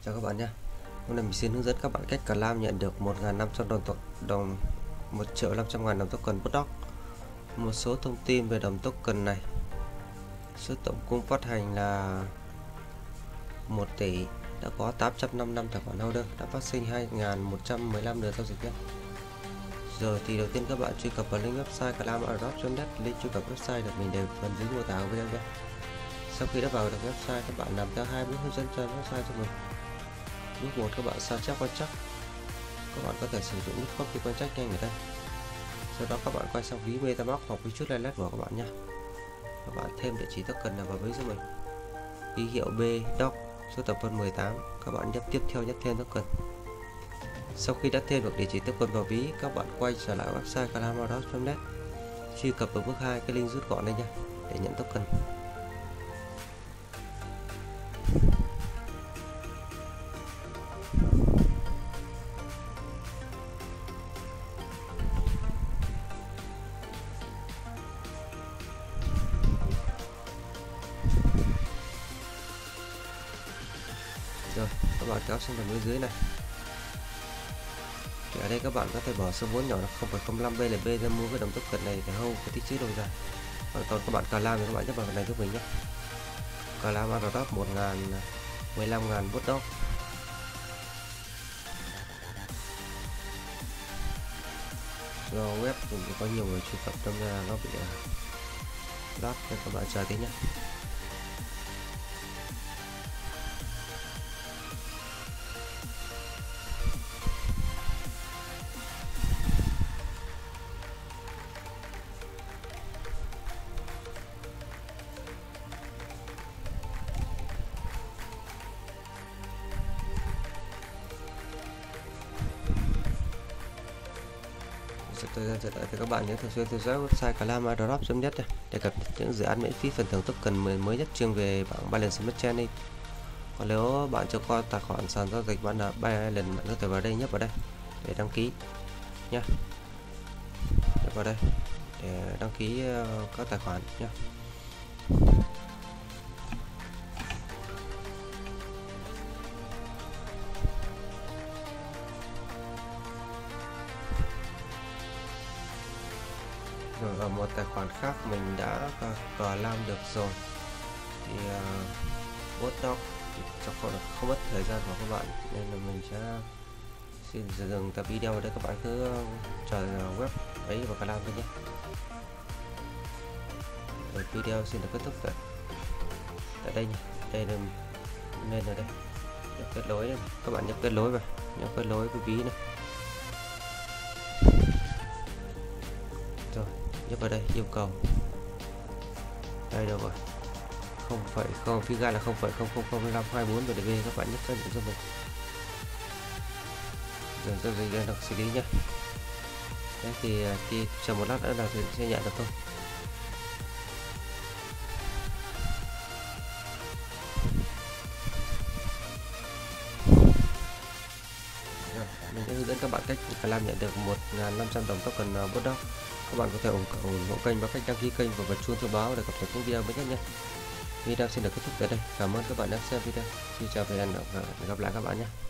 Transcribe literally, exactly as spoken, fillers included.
Chào các bạn nhé. Hôm nay mình xin hướng dẫn các bạn cách claim nhận được một nghìn năm trăm đồng đồng một triệu năm trăm ngàn đồng token Bitdoc. Một số thông tin về đồng token này. Số tổng cung phát hành là một tỷ, đã có tám trăm năm mươi lăm tài khoản holder, đã phát sinh hai nghìn một trăm mười lăm lượt giao dịch nhé. Rồi thì đầu tiên các bạn truy cập vào link website claim airdrop chấm net, link truy cập website được mình để phần dưới mô tả của video nhé. Sau khi đã vào được website, các bạn làm theo hai bước hướng dẫn trên website cho mình. Bước một, các bạn sao chép quan trắc. Các bạn có thể sử dụng nút copy quan trắc nhanh ở đây. Sau đó các bạn quay sang ví MetaMask hoặc ví chút Wallet của các bạn nhé. Các bạn thêm địa chỉ token nào vào ví cho mình. Ký hiệu B doc số tập phân mười tám. Các bạn nhấp tiếp theo nhấp thêm token. Sau khi đã thêm được địa chỉ token vào ví, các bạn quay trở lại website claim airdrop chấm net, truy cập vào bước hai, cái link rút gọn đây nha, để nhận token. Rồi, các bạn kéo sang phần bên dưới này. Thì ở đây các bạn có thể bỏ số vốn nhỏ là không phẩy không năm B L B ra mua cái đồng token này để hold cái tích chữ lâu dài. Còn còn các bạn claim thì các bạn nhấp vào phần này giúp mình nhé. Claim airdrop một nghìn mười lăm ngàn Bitdoc. Do web cũng có nhiều người truy cập trong ra nó bị lót nên các bạn chờ tí nhé. Thời gian trở lại thì các bạn nhớ thường xuyên theo dõi website claim airdrop chấm net để cập nhật những dự án miễn phí phần thưởng token mới nhất chuyên về bảng Binance Smart Chain. Còn nếu bạn chưa có tài khoản sàn giao dịch bạn là Binance, bạn có thể vào đây, nhấp vào đây để đăng ký nhé. Nhấp vào đây để đăng ký các tài khoản nhé. Rồi ở một tài khoản khác mình đã claim được rồi thì uh, Bitdoc cho không, không mất thời gian của các bạn nên là mình sẽ xin dừng tập video ở đây. Các bạn cứ chờ web ấy và claim thôi nhé. Rồi video xin được kết thúc tại tại đây nhé. Đây là nên ở đây nhập kết nối này. Các bạn nhập kết nối vào, nhập kết nối với ví này. Rồi nhấp vào đây yêu cầu đây đâu rồi, không phẩy không phi ga là không phẩy không không không năm hai bốn B L B. Các bạn nhấp xác nhận cho mình. Rồi giao dịch đang được xử lý nhé. Đấy thì thì chờ một lát nữa là thì sẽ nhận được thôi. Rồi, mình sẽ hướng dẫn các bạn cách làm nhận được một nghìn năm trăm đồng token Bitdoc. Các bạn có thể ủng hộ, ủng hộ kênh bằng cách đăng ký kênh và bật chuông thông báo để cập nhật những video mới nhất nhé. Video xin được kết thúc tại đây. Cảm ơn các bạn đã xem video. Xin chào và hẹn gặp lại các bạn nhé.